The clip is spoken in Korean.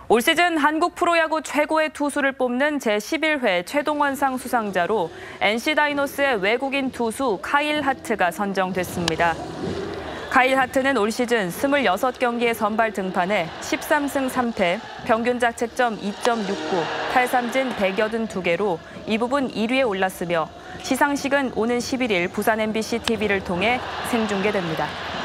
올 시즌 한국 프로야구 최고의 투수를 뽑는 제11회 최동원상 수상자로 NC 다이노스의 외국인 투수 카일 하트가 선정됐습니다. 카일 하트는 올 시즌 26경기에 선발 등판해 13승 3패, 평균 자책점 2.69, 탈삼진 182개로 이 부분 1위에 올랐으며 시상식은 오는 11일 부산 MBC TV를 통해 생중계됩니다.